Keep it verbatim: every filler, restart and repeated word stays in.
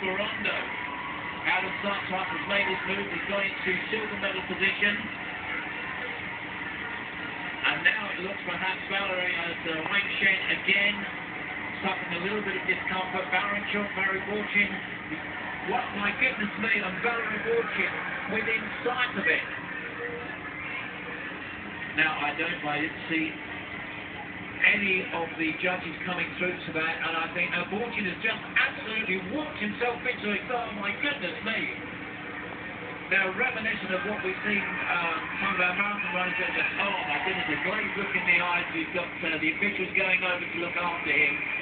Borondo. Adam Sartop has made his move. He's got into silver medal position. And now it looks perhaps Valerie as uh, Wang Shen again suffering a little bit of discomfort. Baranchuk, Barry Borchin. What, my goodness me, and Valerie Borchin within sight of it. Now, I don't, I didn't see any of the judges coming through to that, and I think uh, Borchin has just absolutely walked himself into it. Oh, my goodness me. Now, reminiscent of what we've seen um, some of our marathon runners do. Oh, my goodness, a glazed look in the eyes. You've got uh, the officials going over to look after him.